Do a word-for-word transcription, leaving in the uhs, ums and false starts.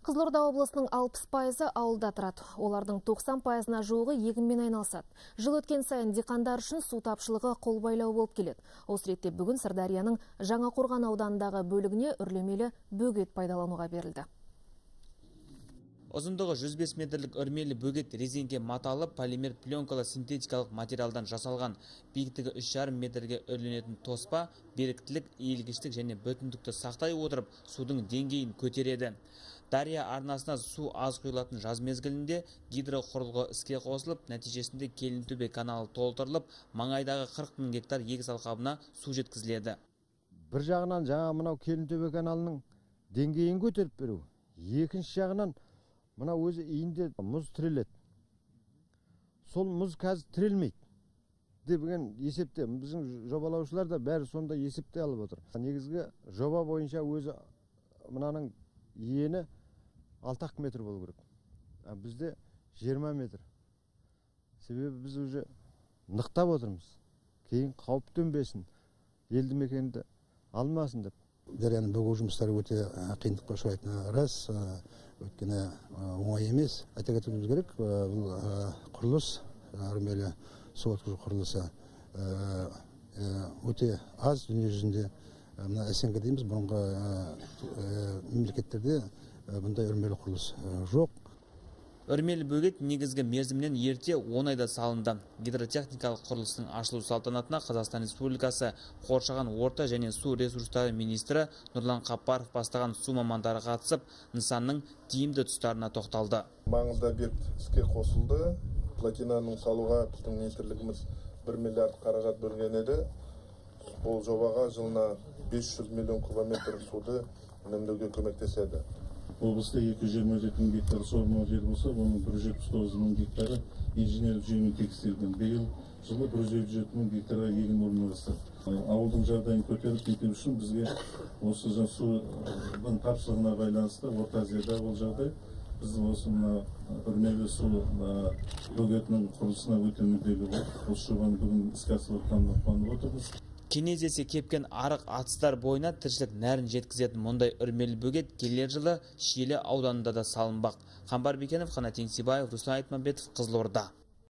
Қызылорда облысының алпыс пайызы ауылда тұрады. Олардың тоқсан пайызына жуығы егінмен айналысады. Жыл өткен сайын диқандар үшін су тапшылығы қолбайлау болып келеді. Осы ретте бүгін Сырдарияның Жаңақорған ауданындағы бөлігіне үрлемелі бөгет пайдалануға берілді. Ұзындығы жүз бес метрлік үрмелі бөгет резинге маталып, полимер пленкалы синтетикалық материалдан жасалған. Биіктігі үш жарым метрге үрленетін тоспа, беріктілік, иілгіштік және бүтіндікті сақтай отырып, судың деңгейін көтереді. Дария арнасына су аз құйылатын жаз мезгілінде гидроқұрылғы іске қосылып, нәтижесінде Келінтөбе каналы толтырылып, маңайдағы қырық мың гектар егіс алқабына су жеткізіледі. Бір жағынан жаңа мынау Келінтөбе каналының деңгейін көтеріп беру, екінші жағынан мына өзі иінде мұз тіреледі. Сол мұз қазір тірелмейді деген есепте, біздің жобалаушылар да бәрі сонда есепте алып отыр. Негізгі жоба бойынша өзі мынаның ені алты метр болу керек. Бізде жиырма метр. Себебі біз уже нықтап отырмыз. Кейін қауіп төнбесін, елді мекенді алмасын деп. Дарияның бөгеу жұмыстары өте қиындыққа ұшырайтыны рас, өйткені оңай емес. Айта кетуіміз керек, бұл құрылыс, үрмелі су өткізу құрылысы өте аз дүние жүзінде. Мына СНГ дейміз, бұрынғы мемлекеттерде бұндай үрмелі құрылыс жоқ. Үрмелі бөгет негізгі мерзімнен ерте он айда салынды. Гидротехникалық құрылыстың ашылу салтанатына Қазақстан Республикасы қоршаған орта және су ресурстары министрі Нұрлан Қапаров бастаған су мамандары қатысып, нысанның тиімді тұстарына тоқталды. Маңызды объект іске қосылды. Плотинаның салуға біздің министрлігіміз бір миллиард қаражат бөлген еді. Бұл жобаға жылына бес жүз миллион кубометр суды үнемдеуге көмектеседі. Облыста екі жүз жиырма жеті мың гектар суармалы жер болса, оның бір жүз жетпіс тоғыз мың гектары инженерлік жүйемен тексерілген. Биыл жылы бір жүз елу жеті мың гектарға егін орналасты. Ауылдың жағдайын көтеріп кету үшін бізге осы судың тапшылығына байланысты Орта Азияда ол жағдай. Біз осы мына үрмелі су бөгетінің құрылысына өте мүдделі болып, осы жобаны бүгін іске асырып жатқанына қуанып отырмыз. Кенезесі кепкен арық атыстар бойына тіршілік нәрін жеткізетін мұндай үрмелі бөгет келер жылы Шиелі ауданында да салынбақ. Қамбар Бекенов, Қанат Еңсебаев, Руслан Айтмамбетов, Қызылорда.